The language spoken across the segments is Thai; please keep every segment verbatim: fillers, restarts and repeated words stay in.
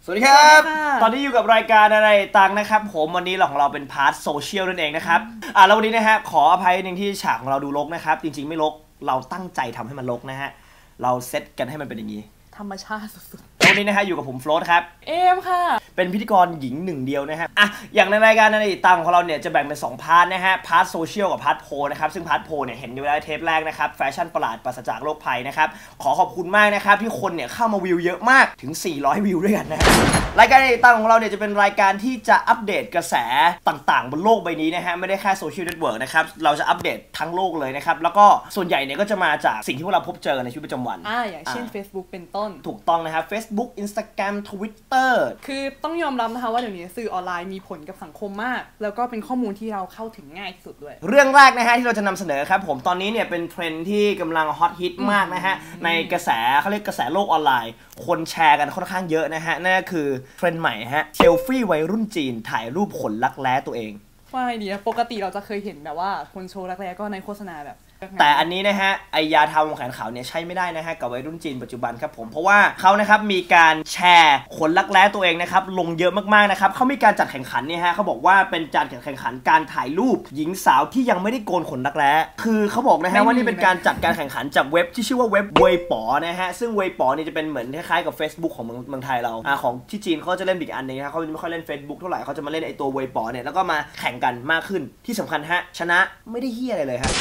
สวัสดีครับตอนนี้อยู่กับรายการอะไรต่างนะครับผมวันนี้เราของเราเป็นพาร์ทโซเชียลนั่นเองนะครับอ่าแล้ววันนี้นะฮะขออภัยหนึ่งที่ฉากของเราดูรกนะครับจริงๆไม่รกเราตั้งใจทำให้มันรกนะฮะเราเซตกันให้มันเป็นอย่างนี้ธรรมชาติสุดๆวันนี้นะฮะอยู่กับผมโฟลต์ครับเอมค่ะเป็นพิธีกรหญิงหนึ่งเดียวนะฮะอ่ะอย่างในรายการอะไรต่างของเราเนี่ยจะแบ่งเป็นสองพาร์ทนะฮะพาร์ทโซเชียลกับพาร์ทโพลนะครับซึ่งพาร์ทโพลเนี่ยเห็นอยู่แล้วเทปแรกนะครับแฟชั่นประหลาดปราศจากโรคภัยนะครับขอขอบคุณมากนะครับที่คนเนี่ยเข้ามาวิวเยอะมากถึงสี่ร้อยวิวด้วยกันนะรายการอะไรต่างของเราเนี่ยจะเป็นรายการที่จะอัปเดตกระแสต่างๆบนโลกใบนี้นะฮะไม่ได้แค่โซเชียลเน็ตเวิร์กนะครับเราจะอัปเดตทั้งโลกเลยนะครับแล้วก็ส่วนใหญ่เนี่ยก็จะมาจากสิ่งที่พวกเราพบเจอในชีวิตประจำวันอ่าอย่างเช่น Facebook เป็นต้นถูกต้องนะครับ Facebook Instagram Twitter คือต้องยอมรับนะคะว่าเดี๋ยวนี้สื่อออนไลน์มีผลกับสังคมมากแล้วก็เป็นข้อมูลที่เราเข้าถึงง่ายที่สุดด้วยเรื่องแรกนะฮะที่เราจะนำเสนอครับผมตอนนี้เนี่ยเป็นเทรนด์ที่กำลังฮอตฮิตมากนะฮะในกระแสเขาเรียกกระแสโลกออนไลน์คนแชร์กันค่อนข้างเยอะนะฮะนั่นก็คือเทรนด์ใหม่ฮะเซลฟี่วัยรุ่นจีนถ่ายรูปขนรักแร้ตัวเองว่าไงดีปกติเราจะเคยเห็นแบบว่าคนโชว์รักแร้ก็ในโฆษณาแบบแต่อันนี้นะฮะไอยาทาวงแขนขาวเนี่ยใช้ไม่ได้นะฮะกับวัยรุ่นจีนปัจจุบันครับผมเพราะว่าเขานะครับมีการแชร์ขนรักแร้ตัวเองนะครับลงเยอะมากๆนะครับเขามีการจัดแข่งขันเนี่ยฮะเขาบอกว่าเป็นการแข่งขันการถ่ายรูปหญิงสาวที่ยังไม่ได้โกนขนรักแร้คือเขาบอกนะฮะว่านี่เป็นการจัดการแข่งขันจากเว็บที่ชื่อว่าเว็บเว่ยป๋อนะฮะซึ่งเว่ยป๋อเนี่ยจะเป็นเหมือนคล้ายๆกับ Facebook ของเมืองเมืองไทยเราอ่าของที่จีนเขาจะเล่นอีกอันนึงนะเขาไม่ค่อยเล่น Facebook เท่าไหร่เขาจะมาเล่นไอตัวเว่ยป๋อเนี่ยแล้วก็มาแข่งกันมากขึ้นที่สำคัญฮะชนะไม่ได้เหี้ยอะไรเลยฮะ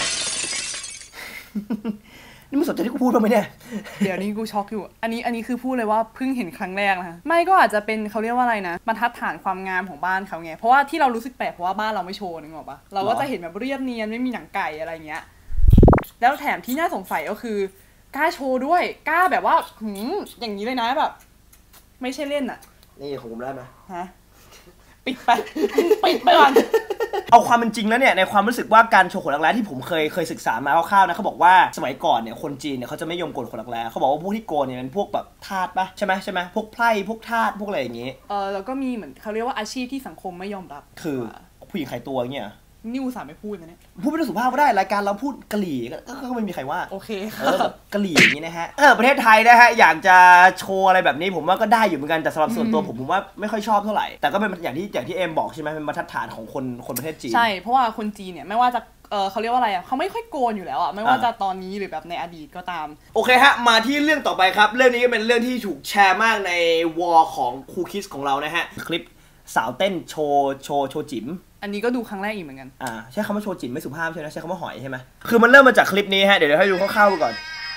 นี่มึงสนใจที่กูพูดบ้างไหมเนี่ยเดี๋ยวนี้กูช็อกอยู่อันนี้อันนี้คือพูดเลยว่าเพิ่งเห็นครั้งแรกนะคะไม่ก็อาจจะเป็นเขาเรียกว่าอะไรนะบรรทัดฐานความงามของบ้านเขาไงเพราะว่าที่เรารู้สึกแปลกเพราะว่าบ้านเราไม่โชว์นึกออกปะเราก็จะเห็นแบบเรียบเนียนไม่มีหนังไก่อะไรเงี้ยแล้วแถมที่น่าสงสัยก็คือกล้าโชว์ด้วยกล้าแบบว่าหืมอย่างนี้เลยนะแบบไม่ใช่เล่นอะนี่ของผมได้ไหมฮะปิดไปปิดไปก่อนเอาความเป็นจริงแล้วเนี่ยในความรู้สึกว่าการโชว์ขนรักแร้ที่ผมเคยเคยศึกษามาคร่าวๆนะเขาบอกว่าสมัยก่อนเนี่ยคนจีนเนี่ยเขาจะไม่ยอมโกนขนรักแร้เขาบอกว่าพวกที่โกนเนี่ยเป็นพวกแบบทาสปะใช่ไหมใช่ไหมพวกไพร่พวกทาสพวกอะไรอย่างงี้เออแล้วก็มีเหมือนเขาเรียกว่าอาชีพที่สังคมไม่ยอมรับคือผู้หญิงขายตัวเงี้ยนิวสามไม่พูดนะเนี่ยพูดไม่ได้สุภาพก็ได้รายการเราพูดกะหรี่ก็ไม่มีใครว่าโอเคเออกะหรี่อย่างนี้นะฮะเออประเทศไทยนะฮะอยากจะโชว์อะไรแบบนี้ผมว่าก็ได้อยู่เหมือนกันแต่สำหรับส่วนตัวผมผมว่าไม่ค่อยชอบเท่าไหร่แต่ก็เป็นอย่างที่อย่างที่เอ็มบอกใช่ไหมเป็นบรรทัดฐานของคนคนประเทศจีนใช่เพราะว่าคนจีนเนี่ยไม่ว่าจะเออเขาเรียกว่าอะไรอ่ะเขาไม่ค่อยโกนอยู่แล้วอ่ะไม่ว่าจะตอนนี้หรือแบบในอดีตก็ตามโอเคฮะมาที่เรื่องต่อไปครับเรื่องนี้ก็เป็นเรื่องที่ถูกแชร์มากในวอลของคูคิสของเรานะฮะคลิปสาวเต้นโชว์โชว์โชว์จิ๋มอันนี้ก็ดูครั้งแรกอีกเหมือนกันอ่าใช้คำว่าโชว์จิ๋มไม่สุภาพใช่ไหมใช้คำว่าหอยใช่ไหมคือมันเริ่มมาจากคลิปนี้ฮะเดี๋ยวเดี๋ยวให้ดูคร่าวๆไปก่อน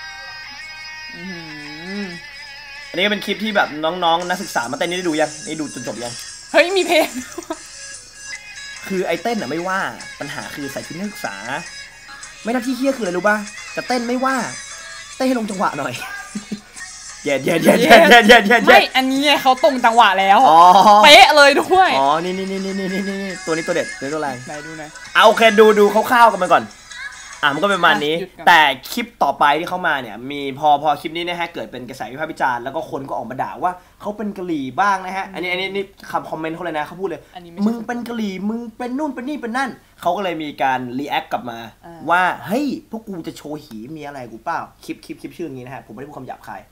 อันนี้เป็นคลิปที่แบบน้องๆนักศึกษามาเต้นนี่ได้ดูยังนี่ดูจนจบยังเฮ้ยมีเพลงคือไอเต้นอ่ะไม่ว่าปัญหาคือใส่ชุดนักศึกษาไม่น่าที่เฮี้ยคืออะไรรู้ป่ะแต่เต้นไม่ว่าเต้นให้ลงจังหวะหน่อยเย็ดเย็ดเย็ดเย็ดเย็ดเย็ดเย็ดไม่อันนี้เขาตรงจังหวะแล้วเป๊ะเลยด้วยอ๋อนี่นี่นี่นี่นี่นี่ตัวนี้ตัวเด็ดตัวตัวแรงไหนดูหน่อยเอาโอเคดูดูคร่าวๆกันไปก่อนอ่ะมันก็เป็นประมาณนี้แต่คลิปต่อไปที่เข้ามาเนี่ยมีพอพอคลิปนี้นะฮะเกิดเป็นกระแสวิพากษ์วิจารณ์แล้วก็คนก็ออกมาด่าว่าเขาเป็นกะหรี่บ้างนะฮะอันนี้อันนี้นี่คำคอมเมนต์เขาเลยนะเขาพูดเลยมึงเป็นกะหรี่มึงเป็นนู่นเป็นนี่เป็นนั่นเขาก็เลยมีการรีแอคกลับมาว่าเฮ้ยพวกกูจะโชว์หีมีอะไรกูเปล่าคลิปคลิปคลิปชื่ออย่างนี้นะฮะผมไม่ได้พูดคำหยาบคาย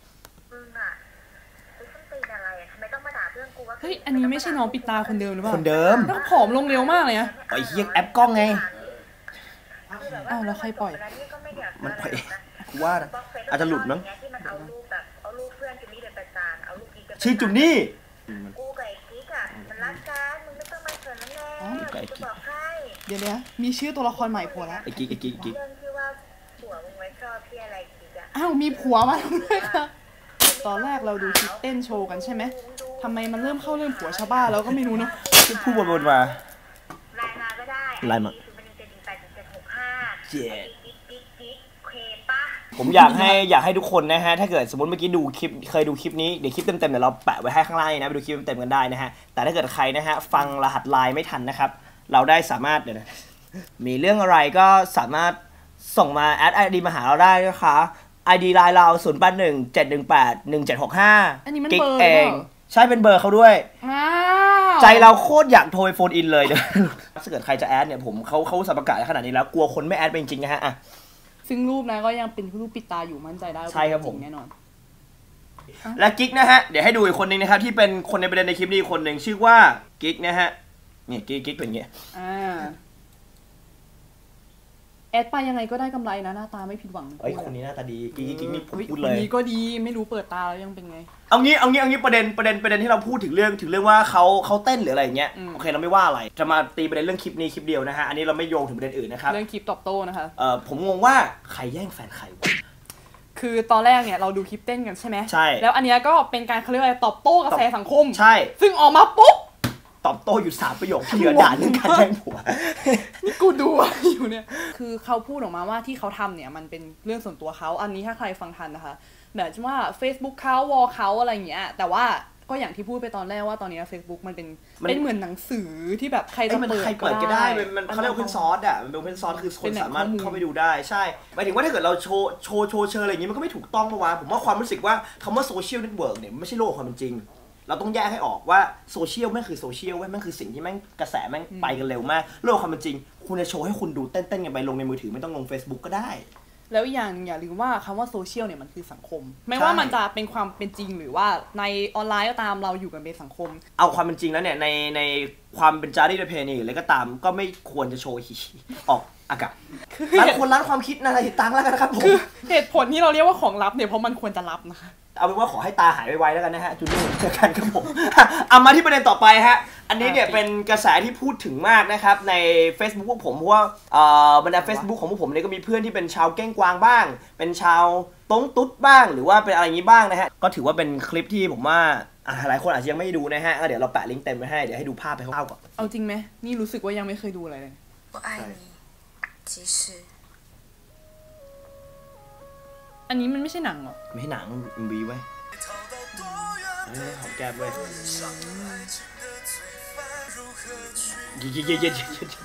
เฮ้ยอันนี้ไม่ใช่น้องปิดตาคนเดิมหรือเปล่าคนเดิมต้องผอมลงเร็วมากเลยนะไอ้เฮียแอปกล้องไงอ้าวแล้วใครปล่อยมันปล่อยกูว่านะอาจจะหลุดมั้งชื่อจุนนี่กูไก่กิ๊กอ่ะมันรักกันมึงไม่ต้องมาเขินนั่นแหละกูบอกให้เดี๋ยวนี้มีชื่อตัวละครใหม่ผัวแล้วไอ้กิ๊กไอ้กิ๊กกิ๊กเรื่องที่ว่าผัวมึงไว้ชอบพี่อะไรกิ๊กอ่ะอ้าวมีผัวมาด้วยค่ะตอนแรกเราดูคลิปเต้นโชว์กันใช่ไหมทำไมมันเริ่มเข้าเรื่องผัวชาวบ้านแล้วก็ไม่รู้เนาะพูดวนๆมาไลน์มาก็ได้ไลน์มาเจ็ดผมอยากให้อยากให้ทุกคนนะฮะถ้าเกิดสมมติเมื่อกี้ดูคลิปเคยดูคลิปนี้เดี๋ยวคลิปเต็มๆเดี๋ยวเราแปะไว้ให้ข้างล่างนะไปดูคลิปเต็มๆกันได้นะฮะแต่ถ้าเกิดใครนะฮะฟังรหัสไลน์ไม่ทันนะครับเราได้สามารถเดี๋ยวนะมีเรื่องอะไรก็สามารถส่งมาแอดไอดีมาหาเราได้นะคะไอดีไลน์เราศูนย์แปดหนึ่งเจ็ดหนึ่งแปดหนึ่งเจ็ดหกห้าอันนี้มันเบอร์เองใช่เป็นเบอร์เขาด้วยใจเราโคตรอยากโทรโฟนอินเลยเดี๋ยวถ้าเกิดใครจะแอดเนี่ยผมเขาเขาสับประกาศขนาดนี้แล้วกลัวคนไม่แอดเป็นจริงนะฮะอ่ะซึ่งรูปนะก็ยังเป็นรูปปิดตาอยู่มั่นใจได้ใช่ครับผมแน่นอนและกิ๊กนะฮะเดี๋ยวให้ดูอีกคนนึงนะครับที่เป็นคนในประเด็นในคลิปนี้คนหนึ่งชื่อว่ากิ๊กนะฮะนี่กิ๊กกิ๊กเป็นไงอ่าแอดไปยังไงก็ได้กำไรนะหน้าตาไม่ผิดหวังไอ้คนนี้หน้าตาดีกิ๊กกิ๊กนี่พูดเลยคนนี้ก็ดีไม่รู้เปิดตาแล้วยังเป็นไงเอางี้เอางี้เอางี้ประเด็นประเด็นประเด็นที่เราพูดถึงเรื่องถึงเรื่องว่าเขาเขาเต้นหรืออะไรเงี้ยโอเคเราไม่ว่าอะไรจะมาตีประเด็นเรื่องคลิปนี้คลิปเดียวนะฮะอันนี้เราไม่โยงถึงประเด็นอื่นนะครับเรื่องคลิปตอบโต้นะคะเอ่อผมงงว่าใครแย่งแฟนใครวะคือตอนแรกเนี่ยเราดูคลิปเต้นกันใช่ไหมใช่แล้วอันนี้ก็เป็นการเขาเรียกอะไรตอบโต้กระแสสังคมใช่ซึ่งออกมาปุ๊บตอบโต้อยู่สามประโยคที่เหลือด่าเรื่องการแย่งผัวนี่กูดูอยู่เนี่ยคือเขาพูดออกมาว่าที่เขาทำเนี่ยมันเป็นเรื่องส่วนตัวเขาอันนี้ถ้าใครฟังทันนะคะแบบว่า Facebook เขาวอลเขาอะไรอย่างเงี้ยแต่ว่าก็อย่างที่พูดไปตอนแรกว่าตอนนี้ Facebook มันเป็นเป็นเหมือนหนังสือที่แบบใครจะเปิดก็ได้มันเขาเรียกว่า open source อ่ะมันเป็น open source คือคนสามารถเข้าไปดูได้ใช่หมายถึงว่าถ้าเกิดเราโชว์โชว์โชว์เชิญอะไรอย่างงี้มันก็ไม่ถูกต้องปะวะผมว่าความรู้สึกว่าคำว่า social network เนี่ยไม่ใช่โลกความเป็นจริงเราต้องแยกให้ออกว่าโซเชียลแม่งคือโซเชียลเว้ยแม่งคือสิ่งที่แม่งกระแสแม่งไปกันเร็วมากโลกความเป็นจริงคุณจะโชว์ให้คุณดูเต้นๆกันไปลงในมือถือไม่ต้องลง Facebook ก็ได้แล้วอย่างอย่าลืมว่าคำว่าโซเชียลเนี่ยมันคือสังคมไม่ว่ามันจะเป็นความเป็นจริงหรือว่าในออนไลน์ก็ตามเราอยู่กันเป็นสังคมเอาความเป็นจริงแล้วเนี่ยในในความเป็นจารีตประเพณีอะไรก็ตามก็ไม่ควรจะโชว์ออกอากาศร้านคนร้านความคิดนะติดตังแล้วกันครับผมคือเหตุผลที่เราเรียกว่าของลับเนี่ยเพราะมันควรจะลับนะคะเอาเป็นว่าขอให้ตาหายไวๆแล้วกันนะฮะจุดนี้เจอกันครับผมเอามาที่ประเด็นต่อไปฮะอันนี้เนี่ยเป็นกระแสที่พูดถึงมากนะครับใน Facebook พวกผมเพราะว่าบรรดา Facebook ของพวกผมเนี่ยก็มีเพื่อนที่เป็นชาวเก้งกวางบ้างเป็นชาวต้งตุ๊ดบ้างหรือว่าเป็นอะไรอย่างนี้บ้างนะฮะก็ถือว่าเป็นคลิปที่ผมว่าหลายคนอาจจะยังไม่ดูนะฮะเดี๋ยวเราแปะลิงก์เต็มไว้ให้เดี๋ยวให้ดูภาพไปคร่าวๆก่อนเอาจริงไหมนี่รู้สึกว่ายังไม่เคยดูอะไรเลยอันนี้มันไม่ใช่หนังหรอไม่ใช่หนังมันบีไว้หอมแก้มเว้ยเย็นเย็นเย็นเย็น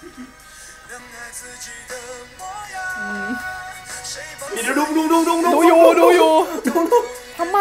ดูดูดูดูดูดูอยู่ดูอยู่ทำไม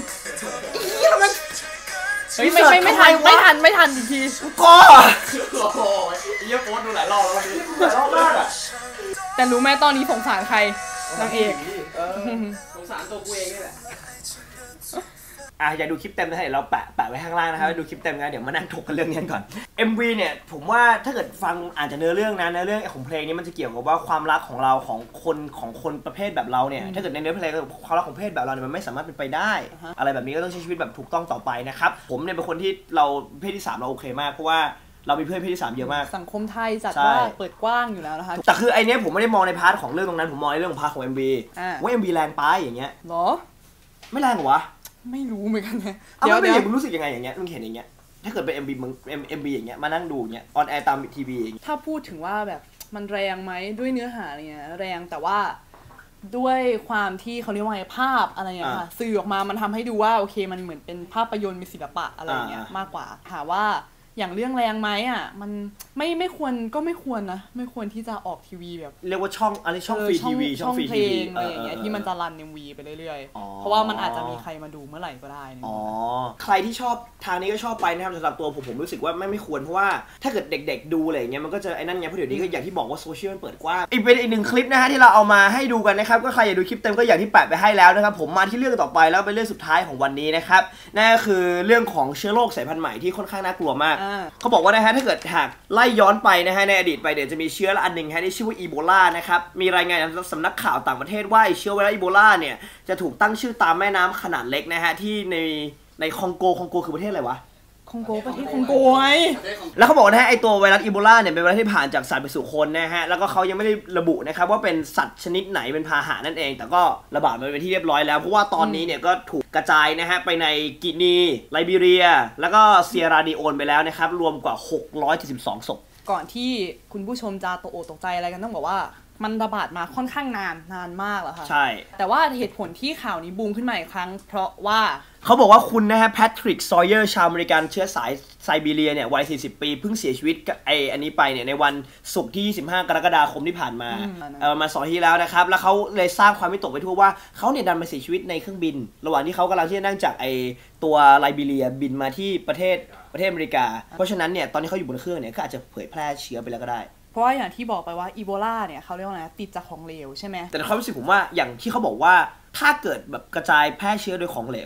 ไม่ไม่ไม่ทันไม่ทันไม่ทันอีกทีก็โอ้โหเยี่ยโพสดูหลายรอบแล้ววันนี้หลายรอบมากอ่ะแต่รู้ไหมตอนนี้สงสารใครนางเอกสงสารตัวกูเองนี่แหละอ่ะอยากดูคลิปเต็มนะฮะเดี๋ยวเราแปะแปะไว้ข้างล่างนะครับดูคลิปเต็มกันเดี๋ยวมานั่งถกกันเรื่องนี้ก่อน เอ็ม วี เนี่ยผมว่าถ้าเกิดฟังอ่านจากเนื้อเรื่องนะเนื้อเรื่องของเพลงนี้มันจะเกี่ยวกับว่าความรักของเราของคนของคนประเภทแบบเราเนี่ยถ้าเกิดในเนื้อเพลงความรักของเพศแบบเราเนี่ยมันไม่สามารถเป็นไปได้อะไรแบบนี้ก็ต้องใช้ชีวิตแบบถูกต้องต่อไปนะครับผมเนี่ยเป็นคนที่เราเพศที่สามเราโอเคมากเพราะว่าเรามีเพื่อนเพศที่สามเยอะมากสังคมไทยจัดว่าเปิดกว้างอยู่แล้วนะคะแต่คือไอเนี้ยผมไม่ได้มองในพาร์ทของเรื่องตรงนั้นผมมองในเรื่องของพาร์ทของ เอ็ม วี ว่า เอ็ม วี แรงไปอย่างเงี้ยหรอไม่แรงเหรอวะไม่รู้เหมือนกันนะเดี๋ยวเดี๋ยวมึงรู้สึกยังไงอย่างเงี้ยมึงเห็นอย่างเงี้ยถ้าเกิดเป็น เอ็ม วี มึง เอ็ม วี อย่างเงี้ยมานั่งดูอย่างเงี้ยออนแอร์ตามทีวีอย่างเงี้ยถ้าพูดถึงว่าแบบมันแรงไหมด้วยเนื้อหาเนี่ยแรงแต่ว่าด้วยความที่เขาเรียกว่าไงภาพอะไรอย่างเงี้ยค่ะสื่อออกมามันทำให้ดูว่าโอเคมันเหมือนเป็นภาพยนตร์มีศิลปะอะไรอย่างเงี้ยมากกว่าถามว่าอย่างเรื่องแรงไหมอ่ะมันไม่ไม่ควรก็ไม่ควรนะไม่ควรที่จะออกทีวีแบบเรียกว่าช่องอะไรช่องฟรีทีวีช่องฟรีทีวีอะไรอย่างเงี้ยที่มันจะรัน เอ็ม วี ไปเรื่อยๆเพราะว่ามันอาจจะมีใครมาดูเมื่อไหร่ก็ได้อ๋อใครที่ชอบทางนี้ก็ชอบไปนะครับสำหรับตัวผมผมรู้สึกว่าไม่ไม่ควรเพราะว่าถ้าเกิดเด็กๆดูอะไรอย่างเงี้ยมันก็จะไอ้นั่นไงเพราะเดี๋ยวนี้ก็อย่างที่บอกว่าโซเชียลมันเปิดกว้างอีกเป็นอีกหนึ่งคลิปนะฮะที่เราเอามาให้ดูกันนะครับก็ใครอยากดูคลิปเต็มก็อย่างที่แปะไปให้แล้วนะครับผมมาที่เรื่องต่อไปแล้วเป็นเรื่องสุดท้ายของวันนี้นะครับนั่นก็คือเรื่องของเชื้อโรคสายพันธุ์ใหม่ที่ค่อนข้างน่ากลัวมากเขาบอกว่าถ้าเกิดหากไล่ย้อนไปนะฮะในอดีตไปเดี๋ยวจะมีเชื้ออันหนึ่งฮะที่ชื่อว่าอีโบลานะครับมีรายงานจากสำนักข่าวต่างประเทศว่าเชื้อไวรัสอีโบลาเนี่ยจะถูกตั้งชื่อตามแม่น้ำขนาดเล็กนะฮะที่ในในคองโกคองโกคือประเทศอะไรวะคองโกประเทศคองโกไงแล้วเขาบอกนะฮะไอตัวไวรัสอีโบลาเนี่ยเป็นไวรัสที่ผ่านจากสัตว์ไปสู่คนนะฮะแล้วก็เขายังไม่ได้ระบุนะครับว่าเป็นสัตว์ชนิดไหนเป็นพาหะนั่นเองแต่ก็ระบาดมาเป็นที่เรียบร้อยแล้วเพราะว่าตอนนี้เนี่ยก็ถูกกระจายนะฮะไปในกินีไลบีเรียแล้วก็เซียราลีโอนไปแล้วนะครับรวมกว่าหกร้อยเจ็ดสิบสองศพก่อนที่คุณผู้ชมจะตกอกตกใจอะไรกันต้องบอกว่ามันระบาดมาค่อนข้างนานนานมากแล้วค่ะใช่แต่ว่าเหตุผลที่ข่าวนี้บูมขึ้นมาอีกครั้งเพราะว่าเขาบอกว่าคุณนะฮะแพทริกซอยเยอร์ชาวอเมริกันเชื้อสายไซบีเรียเนี่ยวัยสี่สิบปีเพิ่งเสียชีวิตไออันนี้ไปเนี่ยในวันศุกร์ที่ยี่สิบห้ากรกฎาคมที่ผ่านมาเออมาสองที่แล้วนะครับแล้วเขาเลยสร้างความวิตกไปทั่วว่าเขาเนี่ยดันมาเสียชีวิตในเครื่องบินระหว่างที่เขากำลังที่จะนั่งจากไอตัวไลบีเรียบินมาที่ประเทศประเทศอเมริกาเพราะฉะนั้นเนี่ยตอนที่เขาอยู่บนเครื่องเนี่ยก็อาจจะเผยแพร่เชื้อไปแล้วก็ได้เพราะว่าอย่างที่บอกไปว่าอีโบลาเนี่ยเขาเรียกว่าไงติดจากของเหลวใช่ไหมแต่ในความรู้สึกผมว่าอย่างที่เขาบอกว่าถ้าเกิดแบบกระจายแพร่เชื้อโดยของเหลวเนี่ย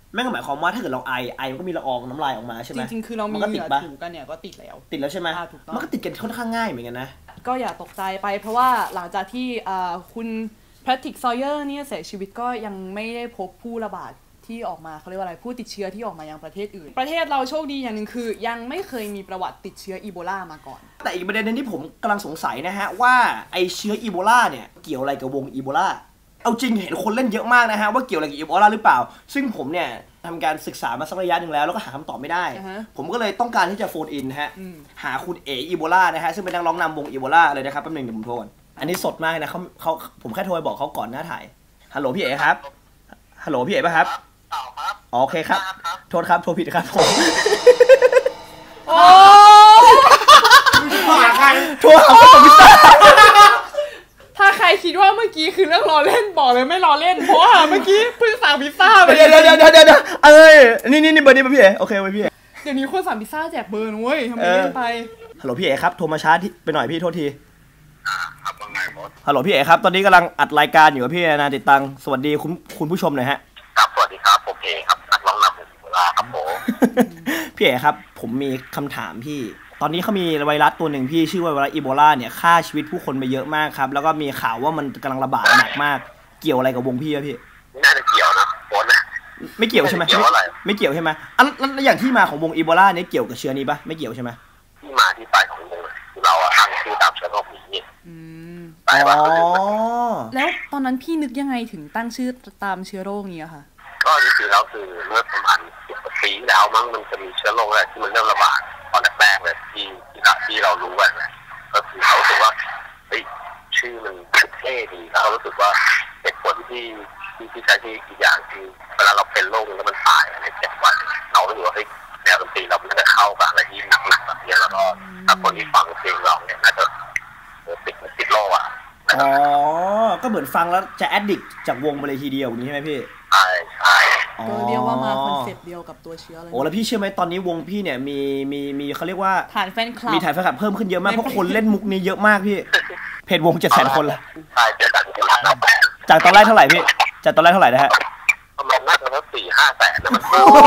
แม่งหมายความว่าถ้าเกิดเราไอไอมันก็มีละอองน้ำลายออกมาใช่ไหมจริงๆคือเรามีก็เหติดงื่อปะถูกันเนี่ยก็ติดแล้วติดแล้วใช่ไหมถูกต้องมันก็ติดกันค่อนข้างง่ายเหมือนกันนะก็อย่าตกใจไปเพราะว่าหลังจากที่คุณแพทริกซอยเยอร์เนี่ยเสียชีวิตก็ยังไม่ได้พบผู้ระบาดที่ออกมาเขาเรียกว่าอะไรผู้ติดเชื้อที่ออกมายังประเทศอื่นประเทศเราโชคดีอย่างหนึ่งคือยังไม่เคยมีประวัติติดเชื้ออีโบลามาก่อนแต่อีกประเด็นนึงที่ผมกำลังสงสัยนะฮะว่าไอเชื้ออีโบลาเนี่ยเกี่ยวอะไรกับวงอีโบลาเอาจริงเห็นคนเล่นเยอะมากนะฮะว่าเกี่ยวอะไรกับอีโบลาหรือเปล่าซึ่งผมเนี่ยทำการศึกษามาสักระยะหนึ่งแล้วแล้วก็หาคำตอบไม่ได้ uh-huh. ผมก็เลยต้องการที่จะโฟนอินนะฮะอืมหาคุณเออีโบลานะฮะซึ่งเป็นนักร้องนำวงอีโบลาเลยนะครับแป๊บนึงเดี๋ยวผมโทรก่อนอันนี้สดมากนะเขาเขาผมแค่โทรไปบอกเขาก่อนหน้าถ่ายฮัลโหลพี่เอครับฮัลโหลพี่เอป่ะครับครับโอเคครับโทษครับโทรผิดครับผมโอ้โทรหาคนพิซซ่าถ้าใครคิดว่าเมื่อกี้คือเรื่องล้อเล่นบอกเลยไม่ล้อเล่นเพราะว่าเมื่อกี้เพิ่งสั่งพิซซ่าไปเดี๋ยวเดี๋ยวเดี๋ยวเดี๋ยวเอ้ยนี่นี่นี่เบอร์นี้ป่ะพี่เอโอเคไว้พี่เอเดี๋ยวนี้คนสั่งพิซซ่าแจกเบอร์นะเว้ยทำไมเล่นไปฮัลโหลพี่เอครับโทรมาช้าไปหน่อยพี่โทษทีครับว่าไงบอสฮัลโหลพี่เอครับตอนนี้กำลังอัดรายการอยู่กับพี่นาติดตังสวัสดีคุณคุณผู้ชมหน่อยฮะครับสวัสดีครับผมเอครับนักร้องนำวงอีโบลาครับผมพี่เอครับผมมีคำถามพี่ตอนนี้เขามีไวรัสตัวหนึ่งพี่ชื่อว่าไวรัสอีโบลาเนี่ยฆ่าชีวิตผู้คนไปเยอะมากครับแล้วก็มีข่าวว่ามันกำลังระบาดหนักมากเกี่ยวอะไรกับวงพี่อะพี่ไม่น่าจะเกี่ยวนะบอสนะไม่เกี่ยวใช่ไหมไม่เกี่ยวใช่ไหมอ่ะแล้วอย่างที่มาของวงอีโบลาเนี่ยเกี่ยวกับเชื้อนี้ปะไม่เกี่ยวใช่ไหมที่มาที่ไปของวงคือเราตั้งชื่อตามเชื้อโรคนี้อ๋อแล้วตอนนั้นพี่นึกยังไงถึงตั้งชื่อตามเชื้อโรคนี้อะคะก็จริงๆแล้วคือเมื่อประมาณสิบปีแล้วมั้งมันจะมีเชื้อโรคอะไรที่มันเริ่มระบาดตอนแรกๆเลยที่ที่ที่เรารู้กันนะก็คือเขารู้สึกว่าเฮ้ยชื่อมันเท่ดีแล้วเขารู้สึกว่าเหตุผลที่ที่ที่ใช้ที่อีกอย่างคือเวลาเราเป็นโรคแล้วมันตายในเจ็ดวันเรารู้ว่าเฮ้ยแนวดนตรีเรามันจะเข้ากับอะไรที่หนักๆแบบนี้แล้วก็ถ้าคนที่ฟังเพลงเราเนี่ยน่าจะติดติดโรคอ่ะอ๋อก็เหมือนฟังแล้วจะแอดดิกจากวงไปเลยทีเดียวอย่างนี้ใช่ไหมพี่ใช่ใช่ก็เรียกว่ามาคอนเซ็ปต์เดียวกับตัวเชื้อเลยโอ้แล้วพี่เชื่อไหมตอนนี้วงพี่เนี่ยมีมีมีเขาเรียกว่าฐานแฟนคลับมีฐานแฟนคลับเพิ่มขึ้นเยอะมากเพราะคนเล่นมุกนี้เยอะมากพี่เพจวงเจ็ดแสนคนละใช่เจ็ดแสนคนละจากตอนแรกเท่าไหร่พี่จากตอนแรกเท่าไหร่นะฮะประมาณน่าจะสักสี่ห้าแสนนะมัน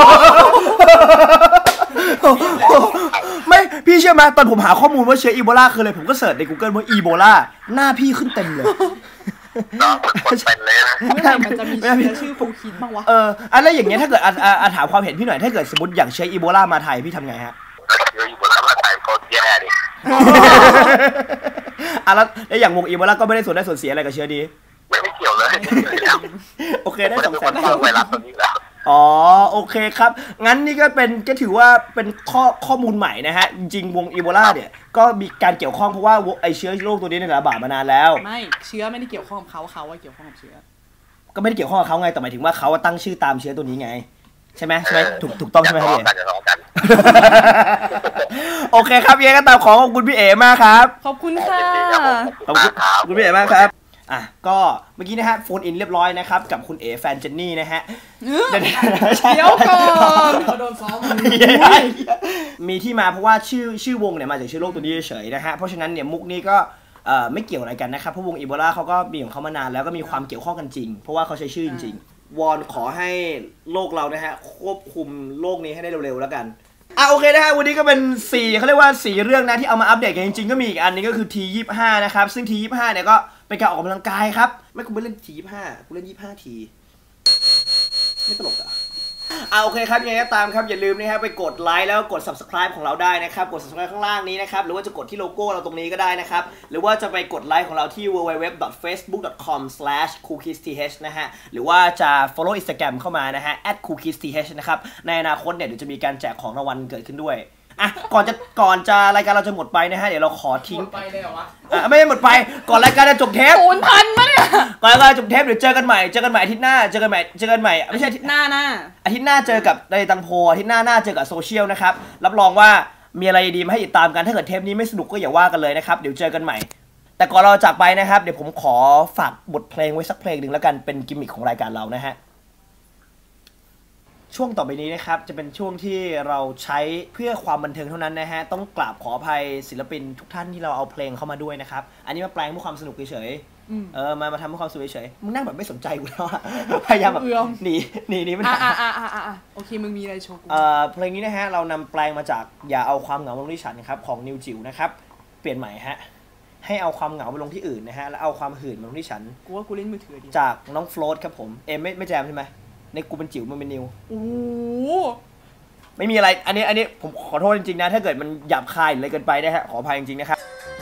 ไม่พี่เชื่อไหมตอนผมหาข้อมูลว่าเชื้ออีโบลาคืออะไรผมก็เสิร์ชใน Google ว่าอีโบลาหน้าพี่ขึ้นเต็มเลยคนเป็นเลยนะมันจะมีเชื้อชื่อฟูคิดบ้างวะเอออะไรอย่างเงี้ยถ้าเกิดอ่าถามความเห็นพี่หน่อยถ้าเกิดสมมติอย่างเชื้ออีโบลามาไทยพี่ทำไงฮะเชื้ออีโบลามาไทยก็แย่ดิอ่ะแล้วอย่างวงอีโบลาก็ไม่ได้ส่วนได้ส่วนเสียอะไรกับเชื้อนี้ไม่ไม่เกี่ยวเลยโอเคได้สองแสนไวรัสตัวนี้แล้วอ๋อโอเคครับงั้นนี่ก็เป็นก็ถือว่าเป็นข้อข้อมูลใหม่นะฮะจริงๆวงอีโบลาเนี่ยก็มีการเกี่ยวข้องเพราะว่าไอเชื้อโรคตัวนี้เนี่ยระบาดมานานแล้วไม่เชื้อไม่ได้เกี่ยวข้องกับเขาเขาว่าเกี่ยวข้องกับเชื้อก็ไม่ได้เกี่ยวข้องกับเขาไงแต่หมายถึงว่าเขาตั้งชื่อตามเชื้อตัวนี้ไงใช่ไหมใช่ไหมถูกถูกต้องใช่ไหมครับพี่โอเคครับเย้ก็ตามขอขอบคุณพี่เอ๋มากครับขอบคุณค่ะขอบคุณพี่เอ๋มากครับอ่ะก็เมื่อกี้นะฮะโฟนอินเรียบร้อยนะครับกับคุณเอ๋แฟนเจนนี่นะฮะเดี๋ยวก่อนเขาโดนซ้อมมีที่มาเพราะว่าชื่อชื่อวงเนี่ยมาจากชื่อโรคตัวนี้เฉยนะฮะเพราะฉะนั้นเนี่ยมุกนี้ก็ไม่เกี่ยวอะไรกันนะครับเพราะวงอีโบลาเขาก็มีของเขามานานแล้วก็มีความเกี่ยวข้องกันจริงเพราะว่าเขาใช้ชื่อจริงๆวอนขอให้โลกเรานะฮะควบคุมโลกนี้ให้ได้เร็วๆแล้วกันอ่ะโอเคนะฮะวันนี้ก็เป็นสี่เขาเรียกว่าสี่เรื่องนะที่เอามาอัปเดตกันจริงๆก็มีอีกอันนึงก็คือ ที ยี่สิบห้า นะครับซึ่ง ที ยี่สิบห้า เนี่ยก็เป็นการออกกำลังกายครับไม่กูไม่เล่น ที ยี่สิบห้า กูเล่นยี่สิบห้าทีไม่ตลกอ่ะอ่ะโอเคครับยังไงก็ตามครับอย่าลืมนะครับไปกดไลค์แล้วกด Subscribe ของเราได้นะครับกด Subscribe ข้างล่างนี้นะครับหรือว่าจะกดที่โลโก้เราตรงนี้ก็ได้นะครับหรือว่าจะไปกดไลค์ของเราที่ ดับเบิลยู ดับเบิลยู ดับเบิลยู ดอท เฟซบุ๊ก ดอท คอม สแลช คูคิส ที เอช นะฮะหรือว่าจะ follow Instagram เข้ามานะฮะ แอท คูคิส ที เอช นะครับในอนาคตเนี่ยเดี๋ยวจะมีการแจกของรางวัลเกิดขึ้นด้วยอ่ะก่อนจะก่อนจะรายการเราจะหมดไปนะฮะเดี๋ยวเราขอทิ้งหมดไปเลยเหรอวะอ่ะไม่หมดไปก่อนรายการจะจบเทปศูนย์พันมั้ยเนี่ยก่อนรายการจบเทปเดี๋ยวเจอกันใหม่เจอกันใหม่อาทิตย์หน้าเจอกันใหม่เจอกันใหม่ไม่ใช่อาทิตย์หน้าหน้าอาทิตย์หน้าเจอกับในตังโพอาทิตย์หน้าหน้าเจอกับโซเชียลนะครับรับรองว่ามีอะไรดีมาให้ติดตามกันถ้าเกิดเทปนี้ไม่สนุกก็อย่าว่ากันเลยนะครับเดี๋ยวเจอกันใหม่แต่ก่อนเราจากไปนะครับเดี๋ยวผมขอฝากบทเพลงไว้สักเพลงหนึ่งแล้วกันเป็นกิมมิคของรายการเรานะฮะช่วงต่อไปนี้นะครับจะเป็นช่วงที่เราใช้เพื่อความบันเทิงเท่านั้นนะฮะต้องกราบขออภัยศิลปินทุกท่านที่เราเอาเพลงเข้ามาด้วยนะครับอันนี้มาแปลงเพื่อความสนุกเฉยเออมามาทำเพื่อความสุขเฉยๆมึงนั่งแบบไม่สนใจกูแล้วอะพยายามแบบหนีหนีหนีมันอ่าอ่าอ่าอ่าโอเคมึงมีอะไรโชว์กูเอ่อเพลงนี้นะฮะเรานำแปลงมาจากอย่าเอาความเหงามาลงที่ฉันนะครับของนิวจิ๋วนะครับเปลี่ยนใหม่ฮะให้เอาความเหงาไปลงที่อื่นนะฮะแล้วเอาความหื่นมาลงที่ฉันกูว่ากูเล่นมือถือดีจากน้องโฟลตครับผมเอ็มไม่ไม่แจมใช่ไหมในกูเป็นจิ๋วมันเป็นนิวโอ้ไม่มีอะไรอันนี้อันนี้ผมขอโทษจริงๆนะถ้าเกิดมันหยาบคายหรืออะไรเกินไปนะฮะขออภัยจริงๆนะครับ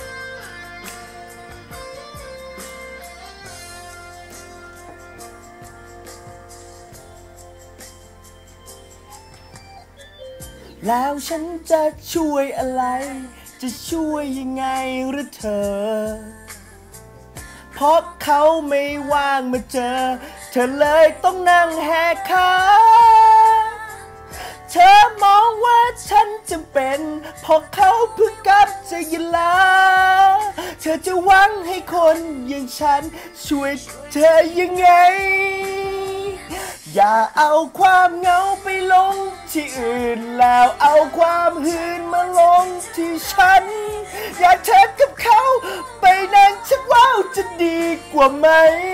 แล้วฉันจะช่วยอะไรจะช่วยยังไงหรือเธอเพราะเขาไม่ว่างมาเจอเธอเลยต้องนั่งแหกขาเธอมองว่าฉันจำเป็นเพราะเขาเพิ่งกลับจากยะลาเธอจะหวังให้คนอย่างฉันช่วยเธอยังไงอย่าเอาความเหงาไปลงที่อื่นแล้วเอาความหื่นมาลงที่ฉันอยากเธอกับเขาไปนั่งชักว่าวจะดีกว่าไหม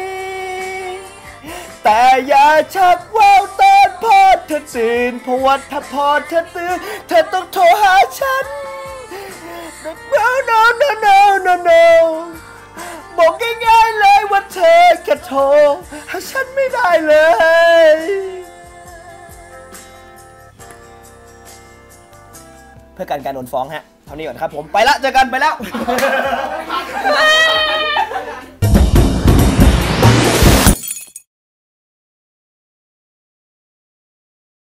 แต่อย่าชักว่าวตอนพอเธอตื่นเพราะว่าถ้าพอเธอตื่นเธอต้องโทรหาฉัน no no no no no no บอกง่ายๆเลยว่าเธอแค่โทรหาฉันไม่ได้เลยเพื่อการการโดนฟ้องฮะเท่านี้ก่อนครับผมไปละเจอกันไปแล้ว